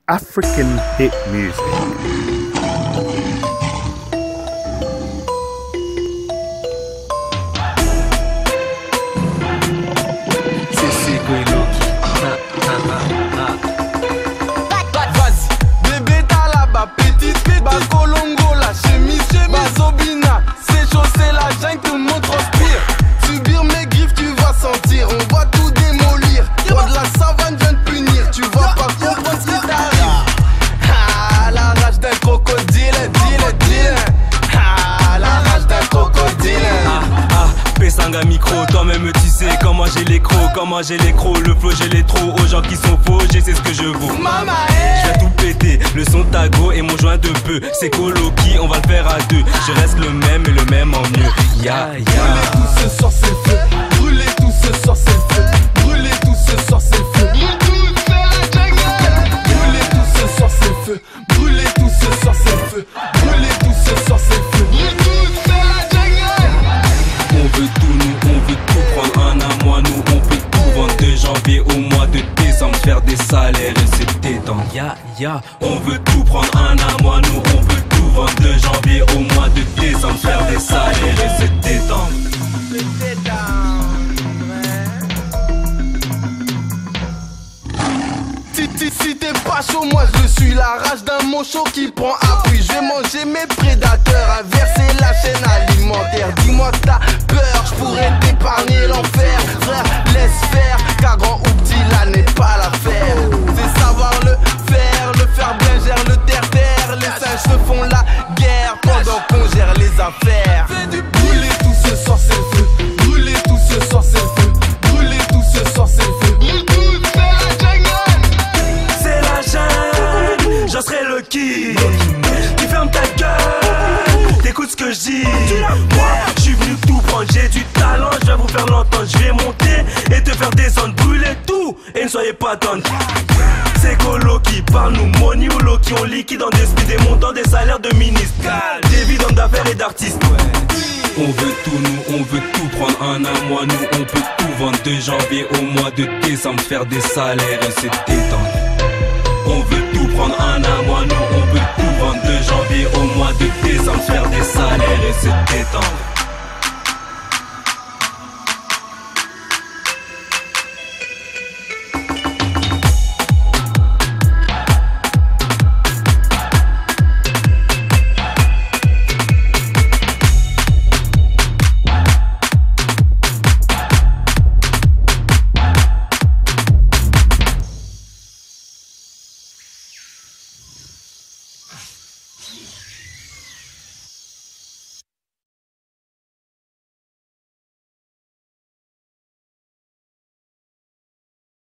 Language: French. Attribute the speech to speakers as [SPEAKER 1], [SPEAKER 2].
[SPEAKER 1] African hit music.
[SPEAKER 2] Vas-y, bébé t'as là-bas, petite bête, bas colongo, la chemise, Zobina, c'est chaud, c'est la jungle, tout le monde transpire. Subir mes griffes, tu vas sentir, on va tout démolir. Roi de la savane vient de punir, tu vas pas comprendre ce qui t'arrive. Ah, la rage d'un crocodile, deal. Ah, la rage d'un crocodile.
[SPEAKER 3] Pesanga micro, toi-même tu sais comment j'ai les crocs, le flow j'ai les trop, aux gens qui sont faux, je sais ce que je vaux. Je vais tout péter, le son tago et mon joint de peu, c'est coloki, on va le faire à deux, je reste le même et le même en mieux. Ya.
[SPEAKER 2] Brûlez tout ce soir c'est le feu, brûlez tout ce soir c'est le feu, brûlez tout ce soir c'est le feu. Brûlez tout ce soir c'est le feu, brûlez tout ce soir c'est le feu, brûlez tout ce soir c'est le feu.
[SPEAKER 3] On veut tout prendre un à moi, nous on peut tout vendre de janvier au mois de décembre, faire des salaires et se détendre. Ya. On veut tout prendre un à moi, nous on peut tout vendre de janvier au mois de décembre, faire des salaires et se détendre.
[SPEAKER 2] Si t'es pas chaud, moi je suis la rage d'un mocho qui prend appui. Je vais manger mes prédateurs, inverser la chaîne alimentaire. Dis-moi que t'as peur, je pourrais t'épargner l'enfer. Frère, laisse faire, car grand ou petit là n'est pas l'affaire. C'est savoir le faire bien, gère le terre-terre. Les singes se font la guerre pendant qu'on gère les affaires. Brûlez tout ce soir c'est le feu, brûlez tout ce soir c'est le feu, brûlez tout ce soir c'est le feu.
[SPEAKER 3] J'en serai le qui. Tu fermes ta gueule, t'écoutes ce que je dis. Moi, je suis venu tout prendre, j'ai du talent, je vais vous faire l'entendre. Je vais monter et te faire descendre, brûler tout et ne soyez pas tendre. C'est Colo qui parle, nous money ou Loki, on liquide en esprit des montants, des salaires de ministres, des vies d'hommes d'affaires et d'artistes. On veut tout, nous on veut tout prendre un à moi, nous on peut tout vendre de janvier au mois de décembre, faire des salaires et se détendre. On veut tout prendre un à moi, nous on peut tout vendre de janvier au mois de décembre, faire des salaires et se détendre.